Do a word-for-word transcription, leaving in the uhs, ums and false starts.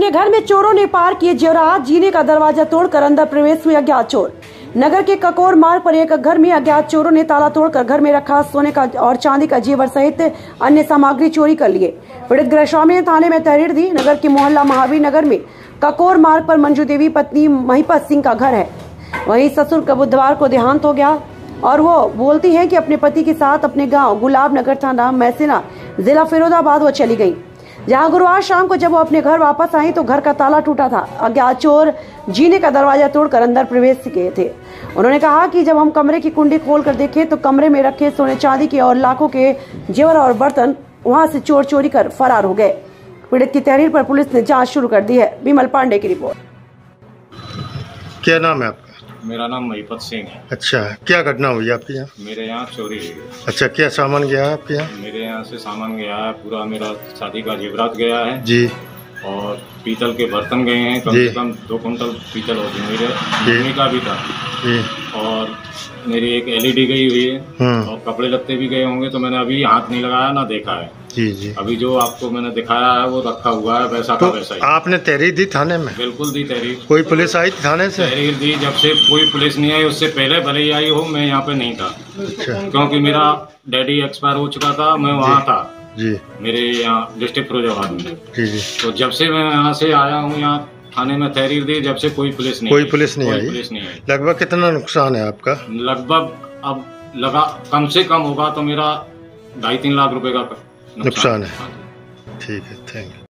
अपने घर में चोरों ने पार किए जेवरात, जीने का दरवाजा तोड़कर अंदर प्रवेश हुए अज्ञात चोर। नगर के ककोर मार्ग पर एक घर में अज्ञात चोरों ने ताला तोड़कर घर में रखा सोने का और चांदी का जेवर सहित अन्य सामग्री चोरी कर लिए। पीड़ित गृहस्वामी ने थाने में तहरीर दी। नगर के मोहल्ला महावीर नगर में ककोर मार्ग पर मंजू देवी पत्नी महिपत सिंह का घर है। वहीं ससुर का बुधवार को देहांत हो गया और वो बोलती है कि अपने पति के साथ अपने गांव गुलाब नगर थाना मैसेना जिला फिरोजाबाद वो चली गई, जहां गुरुवार शाम को जब वो अपने घर वापस आई तो घर का ताला टूटा था। अज्ञात चोर जीने का दरवाजा तोड़कर अंदर प्रवेश किए थे। उन्होंने कहा कि जब हम कमरे की कुंडी खोलकर देखे तो कमरे में रखे सोने चांदी के और लाखों के जेवर और बर्तन वहां से चोर चोरी कर फरार हो गए। पीड़ित की तहरीर पर पुलिस ने जांच शुरू कर दी है। विमल पांडे की रिपोर्ट। क्या नाम है आपका? मेरा नाम महिपत सिंह है। अच्छा, क्या घटना हुई आपके यहाँ? मेरे यहाँ चोरी हुई है। अच्छा, क्या सामान गया है आपके यहाँ? मेरे यहाँ से सामान गया है, पूरा मेरा शादी का जेवरात गया है जी, और पीतल के बर्तन गए हैं, कम से कम दो कुंटल पीतल होगी मेरे, मम्मी का भी था जी, और मेरी एक एलईडी गई हुई है और कपड़े लत्ते भी गए होंगे, तो मैंने अभी हाथ नहीं लगाया ना देखा है। जी जी। अभी जो आपको मैंने दिखाया है वो रखा हुआ है वैसा तो का वैसा ही। आपने तहरीर दी थाने में? बिल्कुल दी तहरीर। कोई पुलिस आई थी थाने से? तहरीर दी, जब से कोई पुलिस नहीं आई उससे पहले भले ही आई हो, मैं यहाँ पे नहीं था। अच्छा। क्योंकि मेरा डैडी एक्सपायर हो चुका था, मैं वहाँ था जी, मेरे यहाँ डिस्ट्रिक्ट फिरोजाबाद में। जी जी। तो जब से मैं यहाँ से आया हूँ, यहाँ थाने में तहरीर दी, जब से कोई पुलिस नहीं कोई आई। पुलिस नहीं कोई आई? पुलिस नहीं आई। लगभग कितना नुकसान है आपका? लगभग अब लगा कम से कम होगा तो मेरा ढाई तीन लाख रुपए का नुकसान है। ठीक है, थैंक यू।